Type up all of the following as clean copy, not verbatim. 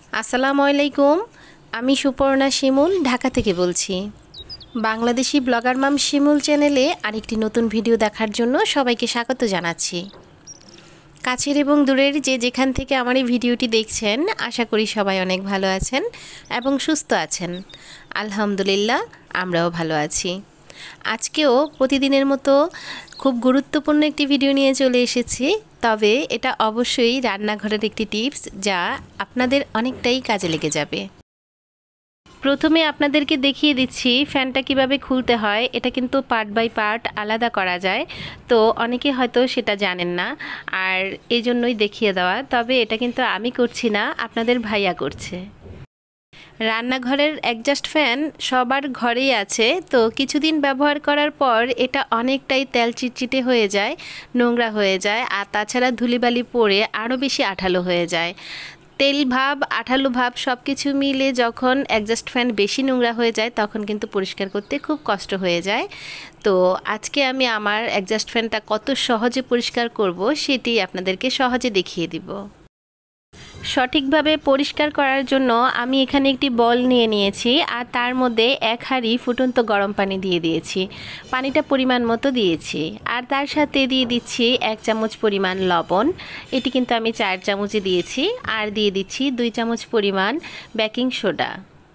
আসসালামু আলাইকুম। আমি সুপর্ণা শিমুল ঢাকা থেকে বলছি। বাংলাদেশি ব্লগার মাম শিমুল চ্যানেলে আরেকটি নতুন ভিডিও দেখার জন্য সবাইকে স্বাগত জানাচ্ছি। কাছের এবং দূরের যে যেখান থেকে আমার এই ভিডিওটি দেখছেন, আশা করি সবাই অনেক ভালো আছেন এবং সুস্থ আছেন। আলহামদুলিল্লাহ, আমরাও ভালো আছি। আজকেও প্রতিদিনের মতো খুব গুরুত্বপূর্ণ একটি ভিডিও নিয়ে চলে এসেছি। তবে এটা অবশ্যই রান্নাঘরের একটি টিপস, যা আপনাদের অনেকটাই কাজে লেগে যাবে। প্রথমে আপনাদেরকে দেখিয়ে দিচ্ছি ফ্যানটা কিভাবে খুলতে হয়। এটা কিন্তু পার্ট বাই পার্ট আলাদা করা যায়, তো অনেকে হয়তো সেটা জানেন না, আর এই জন্যই দেখিয়ে দেওয়া। তবে এটা কিন্তু আমি করছি না, আপনাদের ভাইয়া করছে। রান্নাঘরের অ্যাডজাস্ট ফ্যান সবার ঘরেই আছে, তো কিছুদিন ব্যবহার করার পর এটা অনেকটাই তেল চিটচিটে হয়ে যায়, নোংরা হয়ে যায়, আর তাছাড়া ধুলিবালি পড়ে আরও বেশি আঠালো হয়ে যায়। তেল ভাব, আঠালো ভাব সব কিছু মিলে যখন অ্যাডজাস্ট ফ্যান বেশি নোংরা হয়ে যায়, তখন কিন্তু পরিষ্কার করতে খুব কষ্ট হয়ে যায়। তো আজকে আমি আমার অ্যাডজাস্ট ফ্যানটা কত সহজে পরিষ্কার করব সেটি আপনাদেরকে সহজে দেখিয়ে দিব। সঠিকভাবে পরিষ্কার করার জন্য আমি এখানে একটি বল নিয়ে নিয়েছি, আর তার মধ্যে এক হাঁড়ি ফুটন্ত গরম পানি দিয়ে দিয়েছি। পানিটা পরিমাণ মতো দিয়েছি, আর তার সাথে দিয়ে দিচ্ছি 1 চামচ পরিমাণ লবণ। এটি কিন্তু আমি 4 চামচে দিয়েছি। আর দিয়ে দিচ্ছি 2 চামচ পরিমাণ বেকিং সোডা।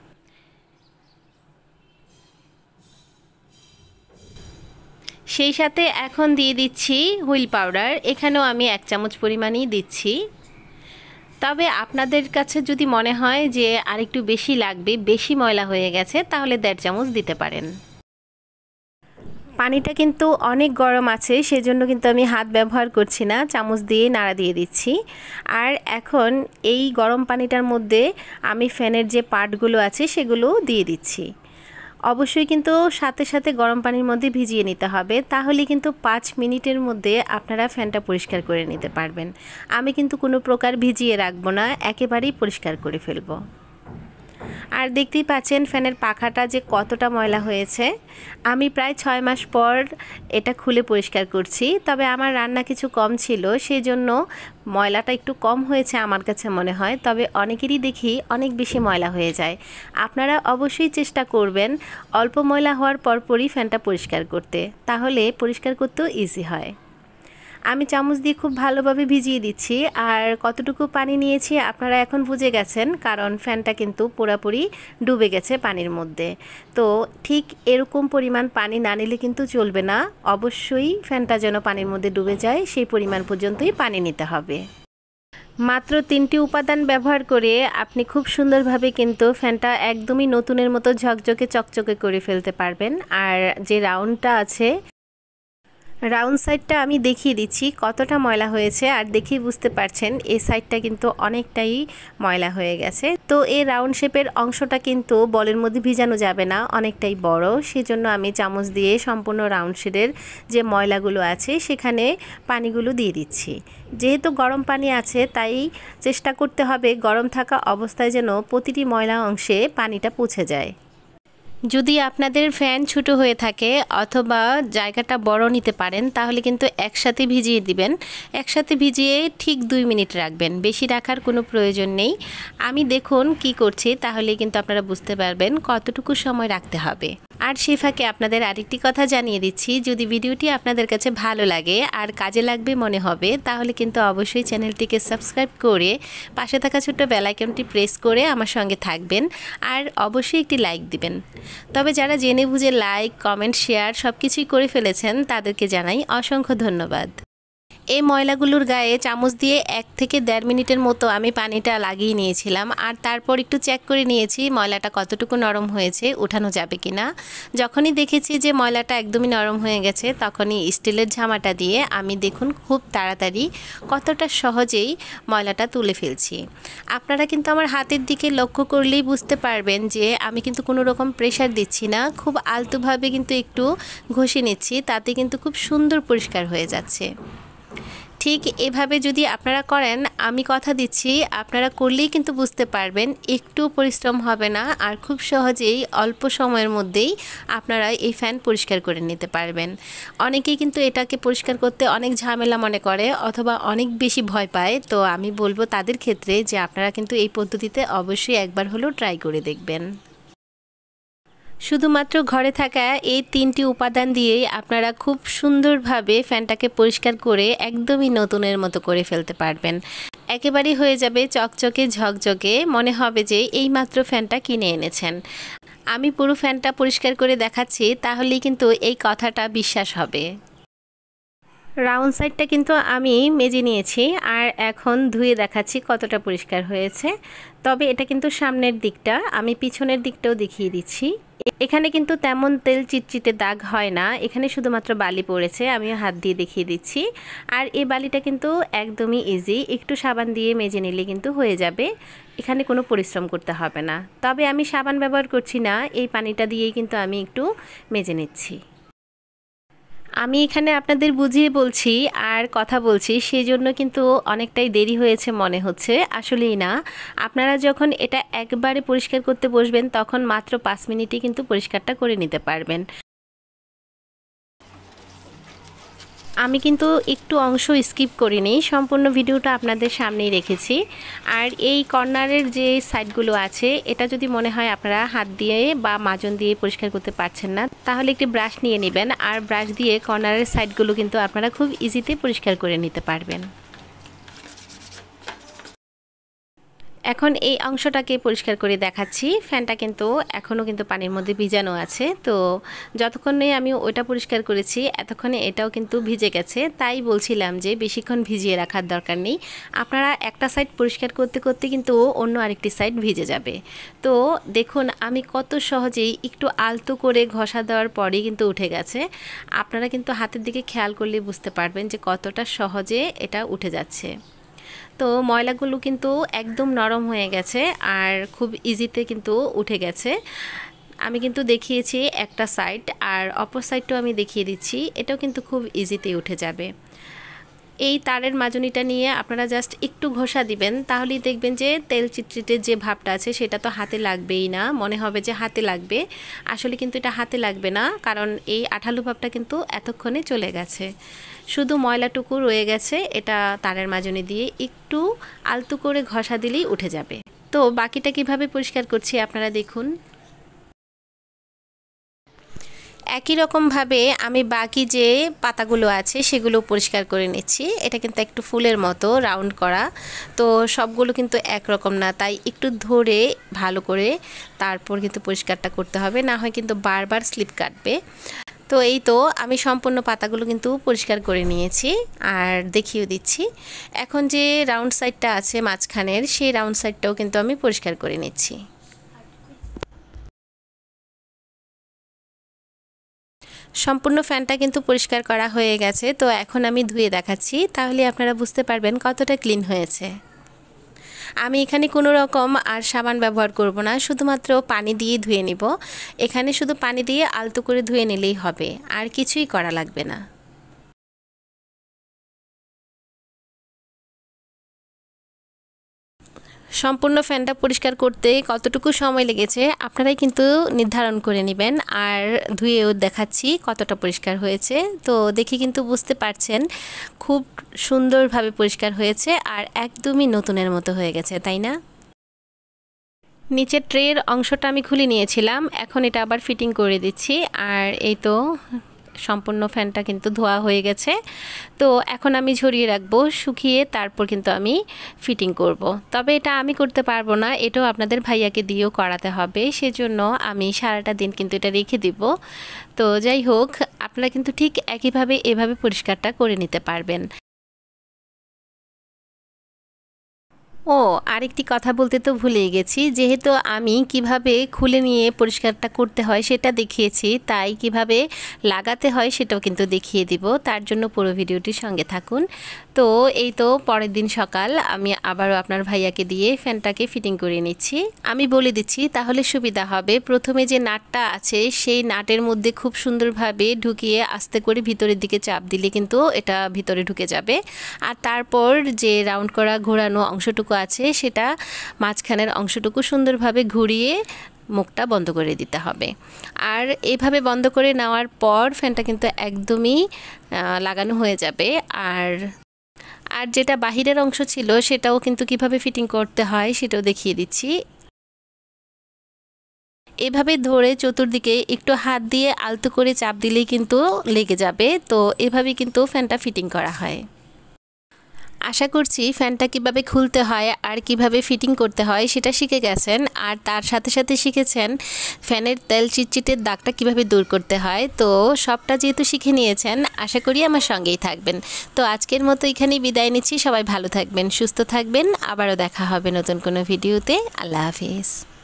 সেই সাথে এখন দিয়ে দিচ্ছি হুইল পাউডার। এখানেও আমি 1 চামচ পরিমাণই দিচ্ছি। তবে আপনাদের কাছে যদি মনে হয় যে আরেকটু বেশি লাগবে, বেশি ময়লা হয়ে গেছে, তাহলে 1.5 চামচ দিতে পারেন। পানিটা কিন্তু অনেক গরম আছে, সেজন্য কিন্তু আমি হাত ব্যবহার করছি না, চামচ দিয়ে নাড়া দিয়ে দিচ্ছি। আর এখন এই গরম পানিটার মধ্যে আমি ফ্যানের যে পার্টগুলো আছে সেগুলো দিয়ে দিচ্ছি। অবশ্যই কিন্তু সাথে সাথে গরম পানির মধ্যে ভিজিয়ে নিতে হবে, তাহলে কিন্তু 5 মিনিটের মধ্যে আপনারা ফ্যানটা পরিষ্কার করে নিতে পারবেন। আমি কিন্তু কোনো প্রকার ভিজিয়ে রাখবো না, একেবারেই পরিষ্কার করে ফেলবো। আর দেখতেই পাচ্ছেন ফ্যানের পাখাটা যে কতটা ময়লা হয়েছে। আমি প্রায় 6 মাস পর এটা খুলে পরিষ্কার করছি, তবে আমার রান্না কিছু কম ছিল, সেই জন্য ময়লাটা একটু কম হয়েছে আমার কাছে মনে হয়। তবে অনেকেরই দেখি অনেক বেশি ময়লা হয়ে যায়। আপনারা অবশ্যই চেষ্টা করবেন অল্প ময়লা হওয়ার পরপরই ফ্যানটা পরিষ্কার করতে, তাহলে পরিষ্কার করতেও ইজি হয়। আমি চামচ দিয়ে খুব ভালোভাবে ভিজিয়ে দিচ্ছি। আর কতটুকু পানি নিয়েছি আপনারা এখন বুঝে গেছেন, কারণ ফ্যানটা কিন্তু পুরোপুরি ডুবে গেছে পানির মধ্যে। তো ঠিক এরকম পরিমাণ পানি না নিলে কিন্তু চলবে না, অবশ্যই ফ্যানটা যেন পানির মধ্যে ডুবে যায় সেই পরিমাণ পর্যন্তই পানি নিতে হবে। মাত্র 3টি উপাদান ব্যবহার করে আপনি খুব সুন্দরভাবে কিন্তু ফ্যানটা একদমই নতুনের মতো ঝকঝকে চকচকে করে ফেলতে পারবেন। আর যে রাউন্ডটা আছে, রাউন্ড সাইডটা আমি দেখিয়ে দিচ্ছি কতটা ময়লা হয়েছে, আর দেখেই বুঝতে পারছেন এই সাইডটা কিন্তু অনেকটাই ময়লা হয়ে গেছে। তো এই রাউন্ড শেপের অংশটা কিন্তু বলের মধ্যে ভিজানো যাবে না, অনেকটাই বড়, সেজন্য আমি চামচ দিয়ে সম্পূর্ণ রাউন্ড শেপের যে ময়লাগুলো আছে সেখানে পানিগুলো দিয়ে দিচ্ছি। যেহেতু গরম পানি আছে, তাই চেষ্টা করতে হবে গরম থাকা অবস্থায় যেন প্রতিটি ময়লা অংশে পানিটা পৌঁছে যায়। যদি আপনাদের ফ্যান ছোটো হয়ে থাকে অথবা জায়গাটা বড় নিতে পারেন, তাহলে কিন্তু একসাথে ভিজিয়ে দিবেন। একসাথে ভিজিয়ে ঠিক 2 মিনিট রাখবেন, বেশি রাখার কোনো প্রয়োজন নেই। আমি দেখুন কি করছি, তাহলে কিন্তু আপনারা বুঝতে পারবেন কতটুকু সময় রাখতে হবে। আর সে ফাঁকে আপনাদের আরেকটি কথা জানিয়ে দিচ্ছি, যদি ভিডিওটি আপনাদের কাছে ভালো লাগে আর কাজে লাগবে মনে হবে, তাহলে কিন্তু অবশ্যই চ্যানেলটিকে সাবস্ক্রাইব করে পাশে থাকা ছোট্ট বেল আইকনটি প্রেস করে আমার সঙ্গে থাকবেন, আর অবশ্যই একটি লাইক দিবেন। তবে যারা জেনে বুঝে লাইক, কমেন্ট, শেয়ার সব কিছুই করে ফেলেছেন, তাদেরকে জানাই অসংখ্য ধন্যবাদ। এই ময়লাগুলোর গায়ে চামচ দিয়ে 1 থেকে 1.5 মিনিটের মতো আমি পানিটা লাগিয়ে নিয়েছিলাম, আর তারপর একটু চেক করে নিয়েছি ময়লাটা কতটুকু নরম হয়েছে, উঠানো যাবে কি না। যখনই দেখেছি যে ময়লাটা একদমই নরম হয়ে গেছে, তখনই স্টিলের ঝামাটা দিয়ে আমি দেখুন খুব তাড়াতাড়ি কতটা সহজেই ময়লাটা তুলে ফেলছি। আপনারা কিন্তু আমার হাতের দিকে লক্ষ্য করলেই বুঝতে পারবেন যে আমি কিন্তু কোনো রকম প্রেশার দিচ্ছি না, খুব আলতোভাবে কিন্তু একটু ঘষে নিচ্ছি, তাতে কিন্তু খুব সুন্দর পরিষ্কার হয়ে যাচ্ছে। ঠিক এভাবে যদি আপনারা করেন, আমি কথা দিচ্ছি আপনারা করলেই কিন্তু বুঝতে পারবেন একটু পরিশ্রম হবে না, আর খুব সহজেই অল্প সময়ের মধ্যেই আপনারা এই ফ্যান পরিষ্কার করে নিতে পারবেন। অনেকেই কিন্তু এটাকে পরিষ্কার করতে অনেক ঝামেলা মনে করে অথবা অনেক বেশি ভয় পায়, তো আমি বলবো তাদের ক্ষেত্রে যে আপনারা কিন্তু এই পদ্ধতিতে অবশ্যই একবার হলেও ট্রাই করে দেখবেন। শুধুমাত্র ঘরে থাকা এই 3টি উপাদান দিয়েই আপনারা খুব সুন্দরভাবে ফ্যানটাকে পরিষ্কার করে একদমই নতুনের মতো করে ফেলতে পারবেন। একেবারেই হয়ে যাবে চকচকে ঝকঝকে, মনে হবে যে এইমাত্র ফ্যানটা কিনে এনেছেন। আমি পুরো ফ্যানটা পরিষ্কার করে দেখাচ্ছি, তাহলেই কিন্তু এই কথাটা বিশ্বাস হবে। রাউন্ড সাইডটা কিন্তু আমি মেজে নিয়েছি, আর এখন ধুয়ে দেখাচ্ছি কতটা পরিষ্কার হয়েছে। তবে এটা কিন্তু সামনের দিকটা, আমি পিছনের দিকটাও দেখিয়ে দিচ্ছি। এখানে কিন্তু তেমন তেল চিটচিটে দাগ হয় না, এখানে শুধুমাত্র বালি পড়েছে, আমিও হাত দিয়ে দেখিয়ে দিচ্ছি। আর এই বালিটা কিন্তু একদমই ইজি, একটু সাবান দিয়ে মেজে নিলে কিন্তু হয়ে যাবে, এখানে কোনো পরিশ্রম করতে হবে না। তবে আমি সাবান ব্যবহার করছি না, এই পানিটা দিয়েই কিন্তু আমি একটু মেজে নিচ্ছি। আমি এখানে আপনাদের বুঝিয়ে বলছি আর কথা বলছি, সেই জন্য কিন্তু অনেকটাই দেরি হয়েছে মনে হচ্ছে, আসলেই না। আপনারা যখন এটা একবারে পরিষ্কার করতে বসবেন তখন মাত্র 5 মিনিটে কিন্তু পরিষ্কারটা করে নিতে পারবেন। আমি কিন্তু একটু অংশ স্কিপ করিনি, সম্পূর্ণ ভিডিওটা আপনাদের সামনেই রেখেছি। আর এই কর্নারের যে সাইডগুলো আছে, এটা যদি মনে হয় আপনারা হাত দিয়ে বা মাজন দিয়ে পরিষ্কার করতে পারছেন না, তাহলে একটি ব্রাশ নিয়ে নেবেন, আর ব্রাশ দিয়ে কর্নারের সাইডগুলো কিন্তু আপনারা খুব ইজিতে পরিষ্কার করে নিতে পারবেন। এখন এই অংশটাকে পরিষ্কার করে দেখাচ্ছি। ফ্যানটা কিন্তু এখনও কিন্তু পানির মধ্যে ভিজানো আছে, তো যতক্ষণে আমি ওটা পরিষ্কার করেছি এতক্ষণে এটাও কিন্তু ভিজে গেছে। তাই বলছিলাম যে বেশিক্ষণ ভিজিয়ে রাখার দরকার নেই, আপনারা একটা সাইড পরিষ্কার করতে করতে কিন্তু অন্য আরেকটি সাইড ভিজে যাবে। তো দেখুন আমি কত সহজেই একটু আলতো করে ঘষা দেওয়ার পরেই কিন্তু উঠে গেছে। আপনারা কিন্তু হাতের দিকে খেয়াল করলে বুঝতে পারবেন যে কতটা সহজে এটা উঠে যাচ্ছে। তো ময়লাগুলো কিন্তু একদম নরম হয়ে গেছে আর খুব ইজিতে কিন্তু উঠে গেছে। আমি কিন্তু দেখিয়েছি একটা সাইড, আর অপর সাইডটাও আমি দেখিয়ে দিচ্ছি, এটাও কিন্তু খুব ইজিতে উঠে যাবে। এই তারের মাজনিটা নিয়ে আপনারা জাস্ট একটু ঘষা দিবেন, তাহলেই দেখবেন যে তেল চিটচিটের যে ভাবটা আছে সেটা তো হাতে লাগবেই না, মনে হবে যে হাতে লাগবে, আসলে কিন্তু এটা হাতে লাগবে না, কারণ এই আঠালো ভাবটা কিন্তু এতক্ষণে চলে গেছে। শুধু ময়লাটুকু রয়ে গেছে, এটা তারের মাজনি দিয়ে একটু আলতো করে ঘষা দিলেই উঠে যাবে। তো বাকিটা কিভাবে পরিষ্কার করছি আপনারা দেখুন। একই রকমভাবে আমি বাকি যে পাতাগুলো আছে সেগুলো পরিষ্কার করে নিচ্ছি। এটা কিন্তু একটু ফুলের মতো রাউন্ড করা, তো সবগুলো কিন্তু একরকম না, তাই একটু ধরে ভালো করে তারপর কিন্তু পরিষ্কারটা করতে হবে, না হয় কিন্তু বারবার স্লিপ কাটবে। তো এই তো আমি সম্পূর্ণ পাতাগুলো কিন্তু পরিষ্কার করে নিয়েছি আর দেখিয়ে দিচ্ছি। এখন যে রাউন্ড সাইডটা আছে মাঝখানের, সেই রাউন্ড সাইডটাও কিন্তু আমি পরিষ্কার করে নিচ্ছি। সম্পূর্ণ ফ্যানটা কিন্তু পরিষ্কার করা হয়ে গেছে, তো এখন আমি ধুয়ে দেখাচ্ছি, তাহলে আপনারা বুঝতে পারবেন কতটা ক্লিন হয়েছে। আমি এখানে কোনো রকম আর সাবান ব্যবহার করব না, শুধুমাত্র পানি দিয়ে ধুয়ে নিব। এখানে শুধু পানি দিয়ে আলতো করে ধুয়ে নিলেই হবে, আর কিছুই করা লাগবে না। সম্পূর্ণ ফ্যানটা পরিষ্কার করতে কতটুকু সময় লেগেছে আপনারাই কিন্তু নির্ধারণ করে নেবেন, আর ধুয়েও দেখাচ্ছি কতটা পরিষ্কার হয়েছে। তো দেখে কিন্তু বুঝতে পারছেন খুব সুন্দরভাবে পরিষ্কার হয়েছে আর একদমই নতুনের মতো হয়ে গেছে, তাই না? নিচের ট্রের অংশটা আমি খুলে নিয়েছিলাম, এখন এটা আবার ফিটিং করে দিচ্ছি। আর এই তো সম্পূর্ণ ফ্যানটা কিন্তু ধোয়া হয়ে গেছে, তো এখন আমি ঝরিয়ে রাখবো, শুকিয়ে তারপর কিন্তু আমি ফিটিং করব। তবে এটা আমি করতে পারবো না, এটাও আপনাদের ভাইয়াকে দিয়েও করাতে হবে, সেজন্য আমি সারাটা দিন কিন্তু এটা রেখে দিব। তো যাই হোক, আপনারা কিন্তু ঠিক একইভাবে এভাবে পরিষ্কারটা করে নিতে পারবেন। ও আরেকটি কথা বলতে তো ভুলেই গেছি, যেহেতু আমি কিভাবে খুলে নিয়ে পরিষ্কারটা করতে হয় সেটা দেখিয়েছি, তাই কিভাবে লাগাতে হয় সেটাও কিন্তু দেখিয়ে দিব। তার জন্য পুরো ভিডিওটির সঙ্গে থাকুন। তো এই তো পরের দিন সকাল আমি আবারও আপনার ভাইয়াকে দিয়ে ফ্যানটাকে ফিটিং করে নিচ্ছি। আমি বলে দিচ্ছি তাহলে সুবিধা হবে। প্রথমে যে নাটটা আছে সেই নাটের মধ্যে খুব সুন্দরভাবে ঢুকিয়ে আস্তে করে ভিতরের দিকে চাপ দিলে কিন্তু এটা ভিতরে ঢুকে যাবে। আর তারপর যে রাউন্ড করা ঘোরানো অংশটুকু আছে সেটা মাঝখানের অংশটুকু সুন্দরভাবে ঘুরিয়ে মুখটা বন্ধ করে দিতে হবে। আর এইভাবে বন্ধ করে নেওয়ার পর ফ্যানটা কিন্তু একদমই লাগানো হয়ে যাবে। আর যেটা বাহিরের অংশ ছিল সেটাও কিন্তু কিভাবে ফিটিং করতে হয় সেটাও দেখিয়ে দিচ্ছি। এভাবে ধরে চতুর্দিকে একটু হাত দিয়ে আলতো করে চাপ দিলেই কিন্তু লেগে যাবে। তো এভাবেই কিন্তু ফ্যানটা ফিটিং করা হয়। আশা করছি ফ্যানটা কিভাবে খুলতে হয় আর কিভাবে ফিটিং করতে হয় সেটা শিখে গেছেন, আর তার সাথে সাথে শিখেছেন ফ্যানের তেল চিটচিটের দাগটা কিভাবে দূর করতে হয়। তো সবটা যেহেতু শিখে নিয়েছেন, আশা করি আমার সঙ্গেই থাকবেন। তো আজকের মতো এখানেই বিদায় নিচ্ছি। সবাই ভালো থাকবেন, সুস্থ থাকবেন। আবারও দেখা হবে নতুন কোনো ভিডিওতে। আল্লাহ হাফিজ।